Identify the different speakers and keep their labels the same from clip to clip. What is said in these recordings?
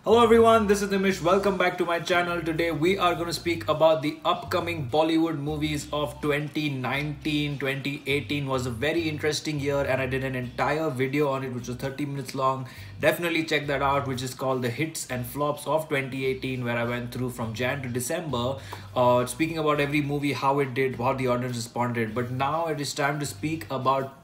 Speaker 1: Hello everyone, this is Nimish. Welcome back to my channel. Today we are going to speak about the upcoming Bollywood movies of 2019. 2018 was a very interesting year and I did an entire video on it which was 30 minutes long. Definitely check that out, which is called the hits and flops of 2018, where I went through from Jan to December, speaking about every movie, how it did, how the audience responded. But now it is time to speak about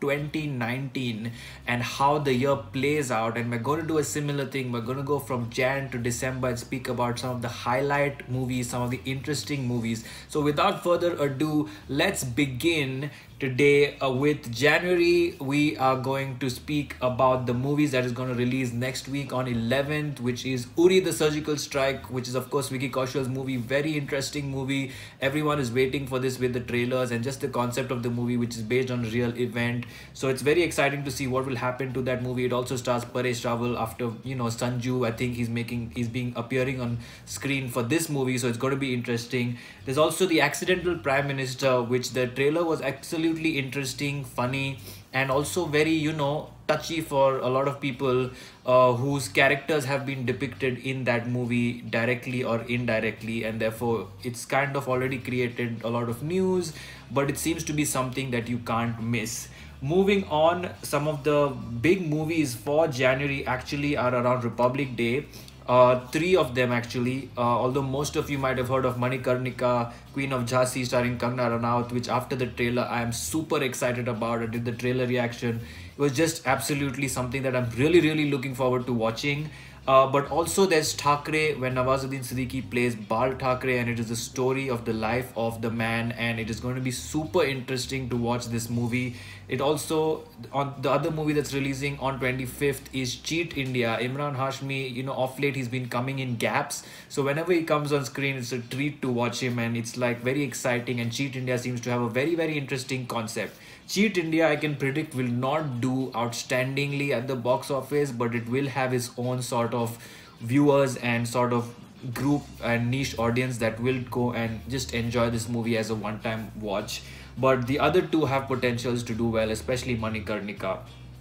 Speaker 1: 2019 and how the year plays out, and we're going to do a similar thing. We're going to go from Jan to December and speak about some of the highlight movies, some of the interesting movies. So without further ado, let's begin today with January. We are going to speak about the movies that is going to release next week on 11th, which is Uri the Surgical Strike, which is of course Vicky Kaushal's movie. Very interesting movie. Everyone is waiting for this with the trailers and just the concept of the movie, which is based on a real event. So it's very exciting to see what will happen to that movie. It also stars Paresh Rawal after, Sanju. I think he's being appearing on screen for this movie, so it's going to be interesting. There's also The Accidental Prime Minister, which the trailer was absolutely interesting, funny, and also very, touchy for a lot of people whose characters have been depicted in that movie directly or indirectly, and therefore it's kind of already created a lot of news, but it seems to be something that you can't miss. Moving on, some of the big movies for January actually are around Republic Day. Three of them actually, although most of you might have heard of Manikarnika, Queen of Jhansi starring Kangana Ranaut, which after the trailer I am super excited about. I did the trailer reaction. It was just absolutely something that I'm really looking forward to watching. But also there's Thakre, when Nawazuddin Siddiqui plays Bal Thakre, and it is the story of the life of the man, and it is going to be super interesting to watch this movie. It also, on the other movie that's releasing on 25th is Cheat India. Imran Hashmi, off late he's been coming in gaps, so whenever he comes on screen it's a treat to watch him, and it's like very exciting. And Cheat India seems to have a very interesting concept. Cheat India, I can predict, will not do outstandingly at the box office, but it will have its own sort of viewers and sort of group and niche audience that will go and just enjoy this movie as a one-time watch. But the other two have potentials to do well, especially Manikarnika.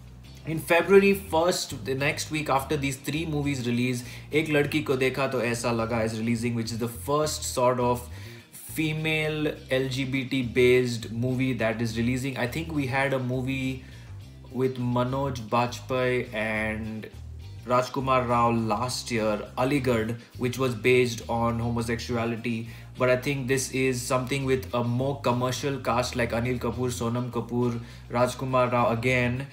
Speaker 1: In February 1st, the next week after these three movies release, Ek Ladki Ko Dekha To Aisa Laga is releasing, which is the first sort of female LGBT based movie that is releasing. I think we had a movie with Manoj Bajpayee and Rajkumar Rao last year, Aligarh, which was based on homosexuality. But I think this is something with a more commercial cast like Anil Kapoor, Sonam Kapoor, Rajkumar Rao again.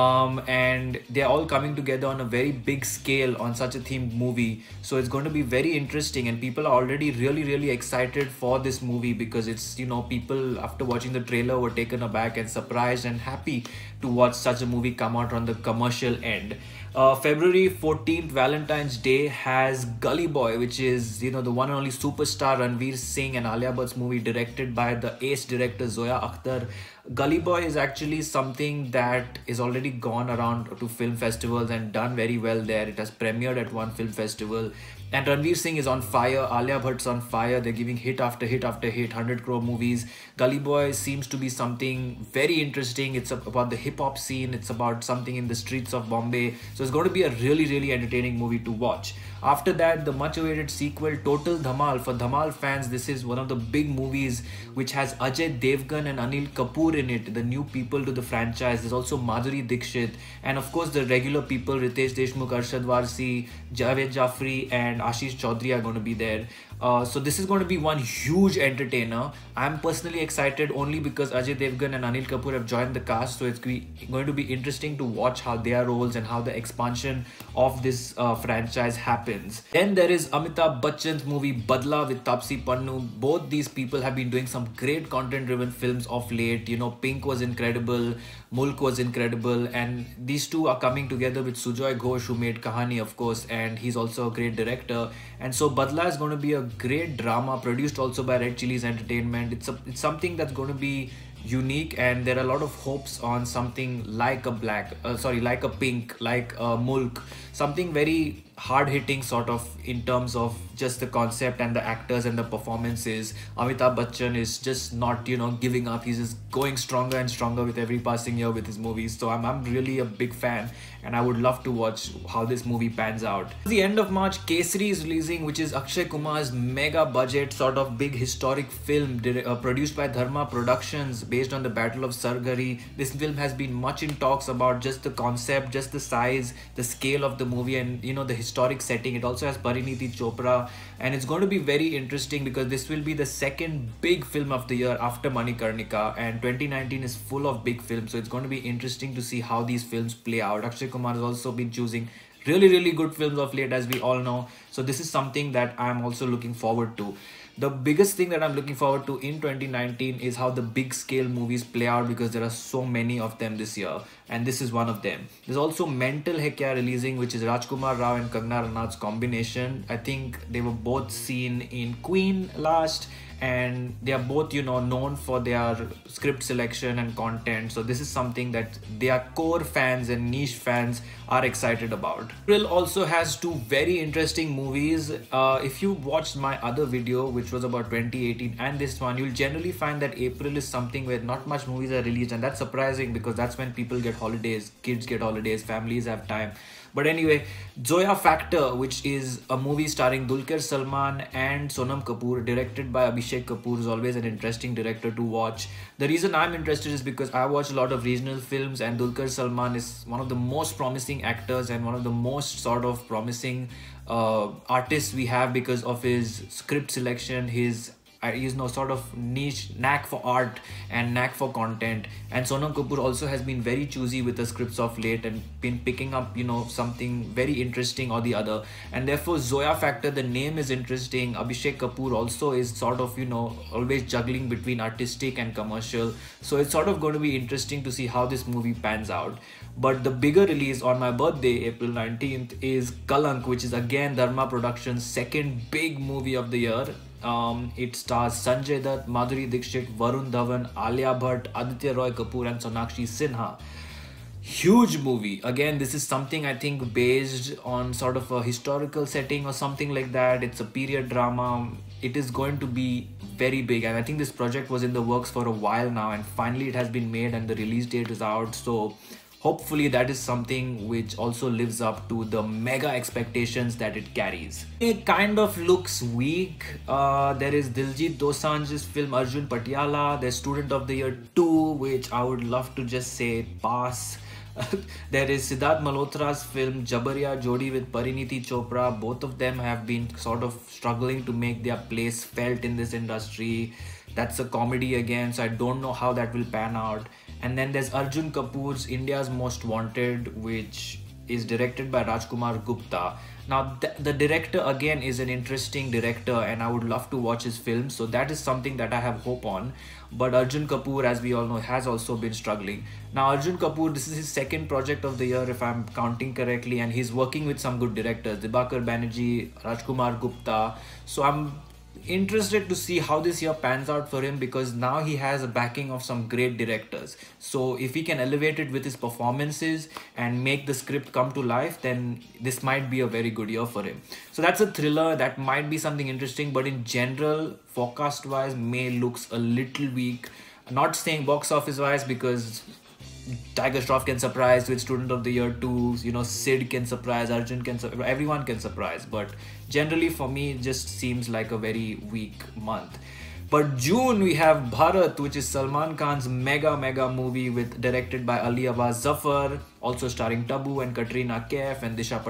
Speaker 1: And they're all coming together on a very big scale on such a themed movie. So it's going to be very interesting, and people are already really excited for this movie because it's, people after watching the trailer were taken aback and surprised and happy to watch such a movie come out on the commercial end. February 14th, Valentine's Day, has Gully Boy, which is, the one and only superstar Ranveer Singh and Alia Bhatt's movie, directed by the ace director Zoya Akhtar. Gully Boy is actually something that is already gone around to film festivals and done very well there. It has premiered at one film festival. And Ranveer Singh is on fire, Alia Bhatt's on fire. They're giving hit after hit after hit, 100 crore movies. Gully Boy seems to be something very interesting. It's about the hip-hop scene. It's about something in the streets of Bombay. So it's going to be a really entertaining movie to watch. After that, the much-awaited sequel, Total Dhamal. For Dhamal fans, this is one of the big movies which has Ajay Devgan and Anil Kapoor in it, the new people to the franchise. There's also Madhuri Dixit, and of course the regular people, Ritesh Deshmukh, Arshad Varsi, Javed Jafri and Ashish Chaudhary are going to be there. So this is going to be one huge entertainer. I'm personally excited only because Ajay Devgan and Anil Kapoor have joined the cast, so it's going to be interesting to watch how their roles and how the expansion of this franchise happens. Then there is Amitabh Bachchan's movie Badla with Taapsee Pannu. Both these people have been doing some great content-driven films of late. Pink was incredible, Mulk was incredible, and these two are coming together with Sujoy Ghosh, who made Kahani, of course, and he's also a great director. And so Badla is going to be a great drama produced also by Red Chillies Entertainment. It's something that's going to be unique, and there are a lot of hopes on something like a Pink, like a Mulk, something very hard hitting sort of in terms of just the concept and the actors and the performances. Amitabh Bachchan is just not, giving up. He's just going stronger and stronger with every passing year with his movies. So I'm really a big fan, and I would love to watch how this movie pans out. At the end of March, Kesari is releasing, which is Akshay Kumar's mega budget sort of big historic film produced by Dharma Productions based on the Battle of Sargari. This film has been much in talks about just the concept, just the size, the scale of the movie, and the historic setting. It also has Parineeti Chopra, and it's going to be very interesting because this will be the second big film of the year after Manikarnika, and 2019 is full of big films, so it's going to be interesting to see how these films play out. Akshay Kumar has also been choosing really good films of late, as we all know, so this is something that I'm also looking forward to. The biggest thing that I'm looking forward to in 2019 is how the big scale movies play out, because there are so many of them this year, and this is one of them. There's also Mental Hai Kya releasing, which is Rajkumar Rao and Kangana Ranaut's combination. I think they were both seen in Queen last, and they are both known for their script selection and content, so this is something that their core fans and niche fans are excited about. April also has two very interesting movies. If you watched my other video, which was about 2018, and this one, you'll generally find that April is something where not much movies are released, and that's surprising because that's when people get holidays, kids get holidays, families have time. But anyway, Zoya Factor, which is a movie starring Dulquer Salman and Sonam Kapoor, directed by Abhishek Kapoor, is always an interesting director to watch. The reason I'm interested is because I watch a lot of regional films, and Dulquer Salman is one of the most promising actors and one of the most sort of promising artists we have because of his script selection, his sort of niche knack for art and knack for content. And Sonam Kapoor also has been very choosy with the scripts of late and been picking up something very interesting or the other, and therefore Zoya Factor, the name is interesting. Abhishek Kapoor also is sort of always juggling between artistic and commercial, so it's sort of going to be interesting to see how this movie pans out. But the bigger release on my birthday, April 19th, is Kalank, which is again Dharma Productions' second big movie of the year. It stars Sanjay Dutt, Madhuri Dixit, Varun Dhawan, Alia Bhatt, Aditya Roy Kapoor and Sonakshi Sinha. Huge movie. Again, this is something I think based on sort of a historical setting or something like that. It's a period drama. It is going to be very big, and I think this project was in the works for a while now, and finally it has been made and the release date is out. So hopefully that is something which also lives up to the mega expectations that it carries. It kind of looks weak. There is Diljit Dosanjh's film Arjun Patiala. There's Student of the Year 2, which I would love to just say pass. There is Siddharth Malhotra's film Jabariya Jodi with Parineeti Chopra. Both of them have been sort of struggling to make their place felt in this industry. That's a comedy again, so I don't know how that will pan out. And then there's Arjun Kapoor's India's Most Wanted, which is directed by Rajkumar Gupta. Now, the director again is an interesting director, and I would love to watch his films, so that is something that I have hope on. But Arjun Kapoor, as we all know, has also been struggling. Now, Arjun Kapoor, this is his second project of the year, if I'm counting correctly, and he's working with some good directors, Dibakar Banerjee, Rajkumar Gupta. So I'm interested to see how this year pans out for him, because now he has a backing of some great directors. So if he can elevate it with his performances and make the script come to life, then this might be a very good year for him. So that's a thriller, that might be something interesting, but in general, forecast wise, May looks a little weak. I'm not saying box office wise, because Tiger Shroff can surprise with Student of the Year 2, Sid can surprise, Arjun can surprise, everyone can surprise. But generally for me, it just seems like a very weak month. But June, we have Bharat, which is Salman Khan's mega movie directed by Ali Abbas Zafar, also starring Tabu and Katrina Kaif and Disha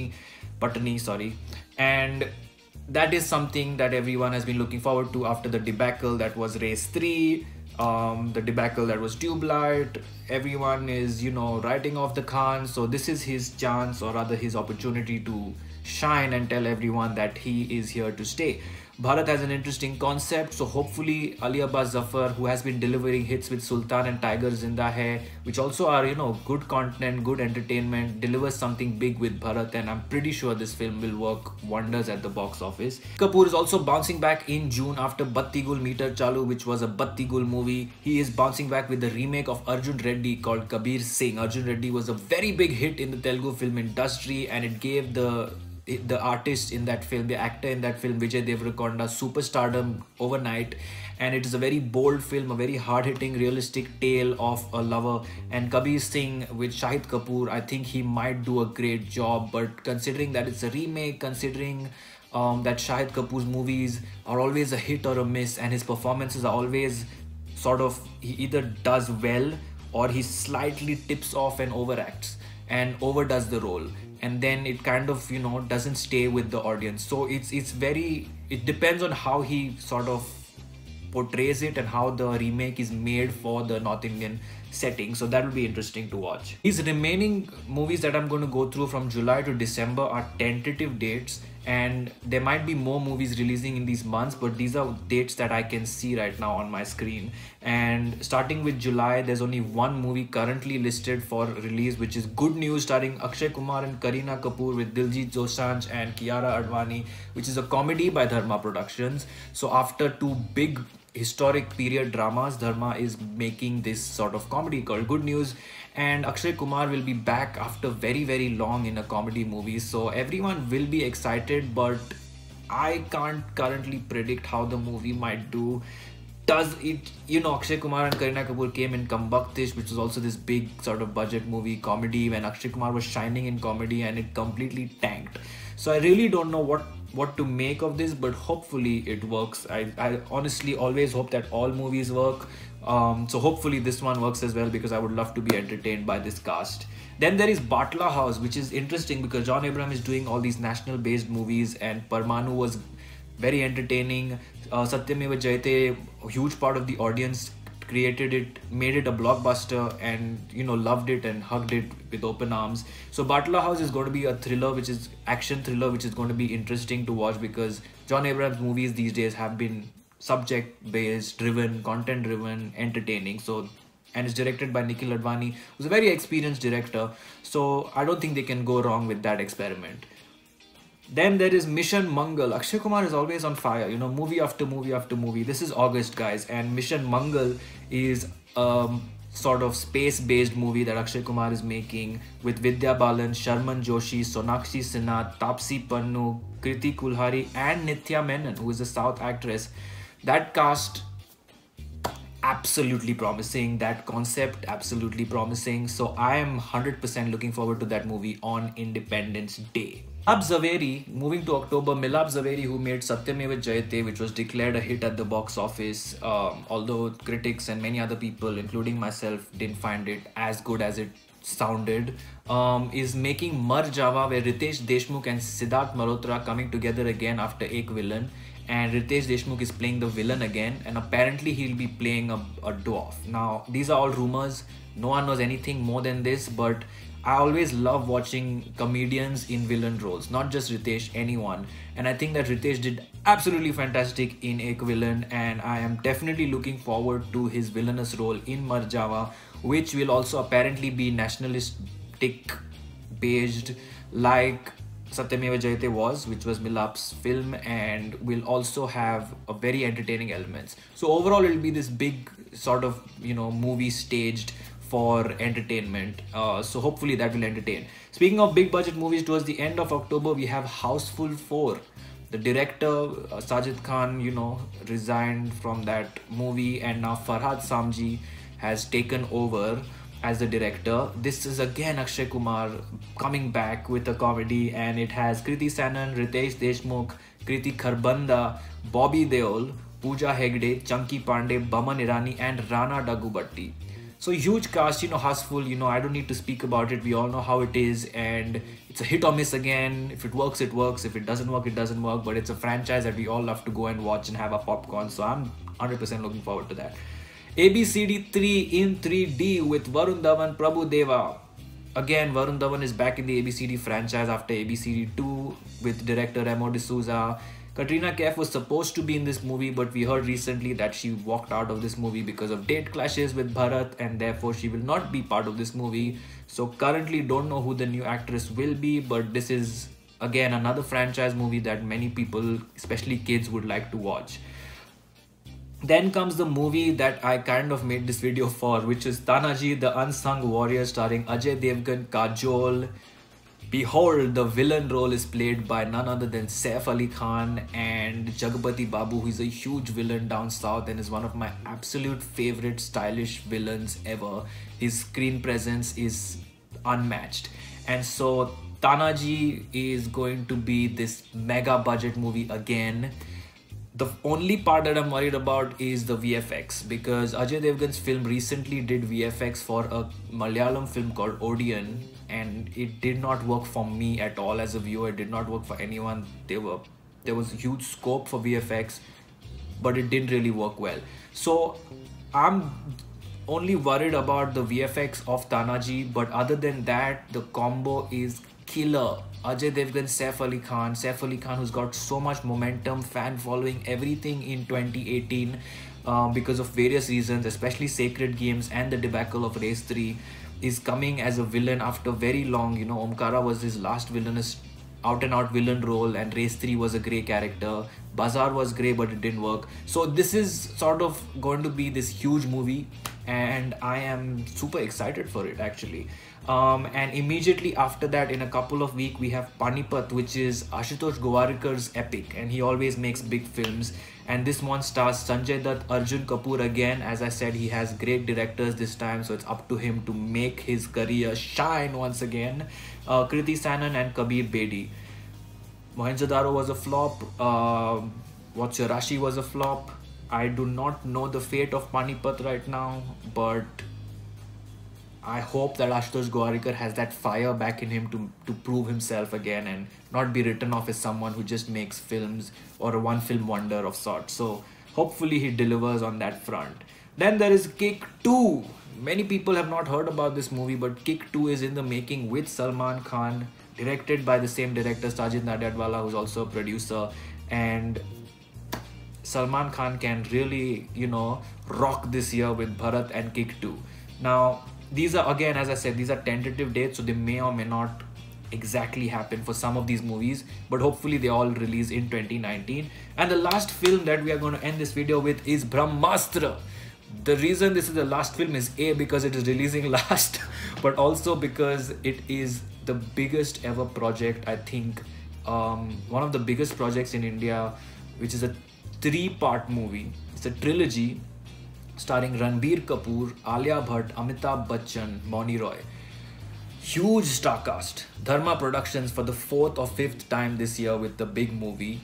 Speaker 1: Patani. And that is something that everyone has been looking forward to after the debacle that was Race 3. The debacle that was Tube Light. Everyone is writing off the Khan, so this is his chance, or rather his opportunity to shine and tell everyone that he is here to stay. Bharat has an interesting concept, so hopefully Ali Abbas Zafar, who has been delivering hits with Sultan and Tiger Zinda Hai, which also are good content, good entertainment, delivers something big with Bharat, and I'm pretty sure this film will work wonders at the box office. Kapoor is also bouncing back in June after Batti Gul Meter Chalu, which was a Batti Gul movie. He is bouncing back with the remake of Arjun Reddy called Kabir Singh. Arjun Reddy was a very big hit in the Telugu film industry, and it gave the the artist in that film, the actor in that film, Vijay Deverakonda, superstardom overnight. And it is a very bold film, a very hard-hitting, realistic tale of a lover. And Kabir Singh with Shahid Kapoor, I think he might do a great job. But considering that it's a remake, considering that Shahid Kapoor's movies are always a hit or a miss, and his performances are always sort of, he either does well or he slightly tips off and overacts and overdoes the role, and then it kind of, you know, doesn't stay with the audience. So it's very, it depends on how he sort of portrays it and how the remake is made for the North Indian setting. So that will be interesting to watch. These remaining movies that I'm going to go through from July to December are tentative dates, and there might be more movies releasing in these months, but these are dates that I can see right now on my screen. And starting with July, there's only one movie currently listed for release, which is Good News, starring Akshay Kumar and Kareena Kapoor, with Diljit Dosanjh and Kiara Advani, which is a comedy by Dharma Productions. So after two big historic period dramas, Dharma is making this sort of comedy called Good News, and Akshay Kumar will be back after very long in a comedy movie. So everyone will be excited, but I can't currently predict how the movie might do. Does it, you know, Akshay Kumar and Kareena Kapoor came in Kambaktish, which was also this big sort of budget movie comedy when Akshay Kumar was shining in comedy, and it completely tanked. So I really don't know what to make of this, but hopefully it works. I honestly always hope that all movies work. So hopefully this one works as well, because I would love to be entertained by this cast. Then there is Batla House, which is interesting because John Abraham is doing all these national based movies, and Parmanu was very entertaining. Satyameva Jayate, a huge part of the audience created it, made it a blockbuster, and, you know, loved it and hugged it with open arms. So Batla House is going to be a thriller, which is action thriller, which is going to be interesting to watch, because John Abrams movies these days have been subject based, driven, content driven, entertaining. So, and it's directed by Nikhil Advani, who's a very experienced director. So I don't think they can go wrong with that experiment. Then there is Mission Mangal. Akshay Kumar is always on fire, you know, movie after movie after movie. This is August, guys, and Mission Mangal is sort of space-based movie that Akshay Kumar is making with Vidya Balan, Sharman Joshi, Sonakshi Sinha, Tapsi Pannu, Kriti Kulhari, and Nithya Menon, who is a South actress. That cast, absolutely promising. That concept, absolutely promising. So I am 100% looking forward to that movie on Independence Day. Milab Zaveri, moving to October, Milab Zaveri, who made Satyameva Jayate, which was declared a hit at the box office, although critics and many other people, including myself, didn't find it as good as it sounded, is making Mar Java, where Ritesh Deshmukh and Siddharth Malhotra coming together again after Ek Villain. And Ritesh Deshmukh is playing the villain again, and apparently he'll be playing a dwarf. Now, these are all rumors. No one knows anything more than this, but I always love watching comedians in villain roles, not just Ritesh, anyone. And I think that Ritesh did absolutely fantastic in Ek Villain, and I am definitely looking forward to his villainous role in Mar Java, which will also apparently be nationalistic based, like Satyameva Jayate was, which was Milap's film, and will also have a very entertaining elements. So overall, it'll be this big sort of, you know, movie staged for entertainment. So hopefully that will entertain. Speaking of big budget movies, towards the end of October, we have Houseful 4. The director, Sajid Khan, you know, resigned from that movie, and now Farhad Samji has taken over as the director. This is again Akshay Kumar coming back with a comedy, and it has Kriti Sanon, Ritesh Deshmukh, Kriti Kharbanda, Bobby Deol, Pooja Hegde, Chunky Pandey, Baman Irani, and Rana Daggubati. So huge cast, you know, Houseful, you know, I don't need to speak about it. We all know how it is, and it's a hit or miss again. If it works, it works. If it doesn't work, it doesn't work. But it's a franchise that we all love to go and watch and have a popcorn. So I'm 100% looking forward to that. ABCD 3 in 3D with Varun Dhawan, Prabhu Deva. Again, Varun Dhawan is back in the ABCD franchise after ABCD 2 with director Remo D'Souza. Katrina Kaif was supposed to be in this movie, but we heard recently that she walked out of this movie because of date clashes with Bharat, and therefore she will not be part of this movie. So currently don't know who the new actress will be, but this is again another franchise movie that many people, especially kids, would like to watch. Then comes the movie that I kind of made this video for, which is Tanaji, the Unsung Warrior, starring Ajay Devgan, Kajol, Behold, the villain role is played by none other than Saif Ali Khan and Jagpati Babu, who is a huge villain down south and is one of my absolute favorite stylish villains ever. His screen presence is unmatched. And so Tanaji is going to be this mega budget movie again. The only part that I'm worried about is the VFX, because Ajay Devgan's film recently did VFX for a Malayalam film called Odeon, and it did not work for me at all as a viewer. It did not work for anyone. There was huge scope for VFX, but it didn't really work well. So I'm only worried about the VFX of Tanaji, but other than that, the combo is killer. Ajay Devgan, Saif Ali Khan, who's got so much momentum, fan following, everything in 2018 because of various reasons, especially Sacred Games and the debacle of Race 3, is coming as a villain after very long. You know, Omkara was his last villainous out and out villain role, and Race 3 was a grey character. Bazaar was grey, but it didn't work. So this is sort of going to be this huge movie, and I am super excited for it actually. And immediately after that, in a couple of weeks, we have Panipat, which is Ashutosh Gowarkar's epic, and he always makes big films. And this one stars Sanjay Dutt, Arjun Kapoor again. As I said, he has great directors this time, so it's up to him to make his career shine once again. Kriti Sanon and Kabir Bedi. Mohenjo-daro was a flop. What's Your Rashi was a flop. I do not know the fate of Panipat right now, but I hope that Ashutosh Gowarkar has that fire back in him to prove himself again and not be written off as someone who just makes films or a one film wonder of sorts. So hopefully he delivers on that front. Then there is Kick 2. Many people have not heard about this movie, but Kick 2 is in the making with Salman Khan, directed by the same director Sajid Nadiadwala, who's also a producer. And Salman Khan can really, you know, rock this year with Bharat and Kick 2. Now, these are, again, as I said, these are tentative dates, so they may or may not exactly happen for some of these movies, but hopefully they all release in 2019. And the last film that we are going to end this video with is Brahmastra. The reason this is the last film is A, because it is releasing last, but also because it is the biggest ever project, I think, one of the biggest projects in India, which is a 3-part movie. It's a trilogy starring Ranbir Kapoor, Alia Bhatt, Amitabh Bachchan, Moni Roy. Huge star cast. Dharma Productions for the 4th or 5th time this year with the big movie.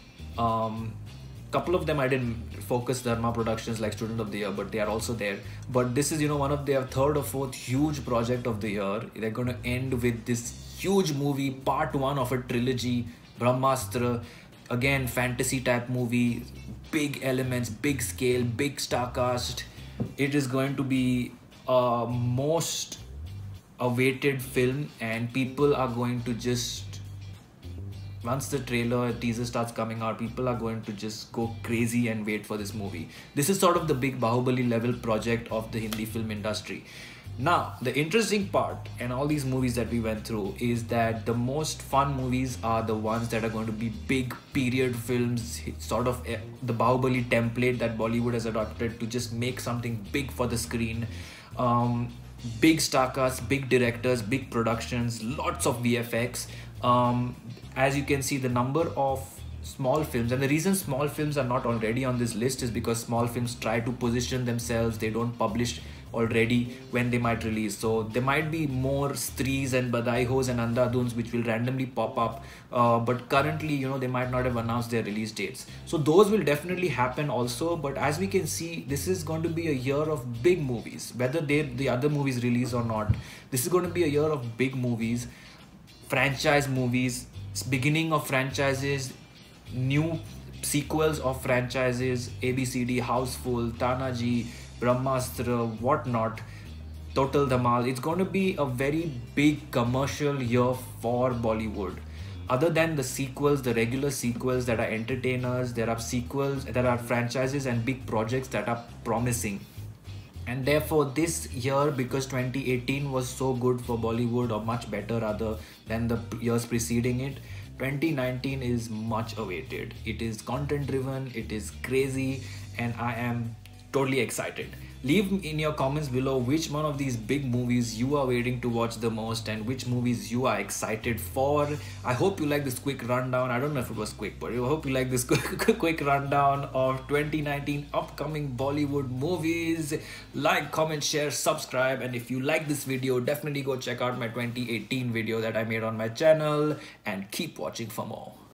Speaker 1: Couple of them I didn't focus Dharma Productions like Student of the Year, but they are also there. But this is, you know, one of their 3rd or 4th huge project of the year. They're going to end with this huge movie, part 1 of a trilogy, Brahmastra. Again, fantasy type movie, big elements, big scale, big star cast. It is going to be a most awaited film, and people are going to just, once the teaser starts coming out, people are going to just go crazy and wait for this movie. This is sort of the big Bahubali level project of the Hindi film industry. Now, the interesting part in all these movies that we went through is that the most fun movies are the ones that are going to be big period films, sort of the Bahubali template that Bollywood has adopted to just make something big for the screen. Big star casts, big directors, big productions, lots of VFX. As you can see, the number of small films, and the reason small films are not already on this list is because small films try to position themselves. They don't publish already when they might release, so there might be more Strees and Badaihos and Andhaduns which will randomly pop up, but currently, you know, they might not have announced their release dates, so those will definitely happen also. But as we can see, this is going to be a year of big movies, whether the other movies release or not. This is going to be a year of big movies, franchise movies, beginning of franchises, new sequels of franchises, ABCD, Houseful, Tanaji, Brahmastra, whatnot, Total Dhamal. It's going to be a very big commercial year for Bollywood. Other than the sequels, the regular sequels that are entertainers, there are sequels, there are franchises and big projects that are promising. And therefore this year, because 2018 was so good for Bollywood, or much better rather than the years preceding it, 2019 is much awaited. It is content driven, it is crazy, and I am totally excited. Leave in your comments below which one of these big movies you are waiting to watch the most and which movies you are excited for. I hope you like this quick rundown. I don't know if it was quick, but I hope you like this quick rundown of 2019 upcoming Bollywood movies. Like, comment, share, subscribe, and if you like this video, definitely go check out my 2018 video that I made on my channel and keep watching for more.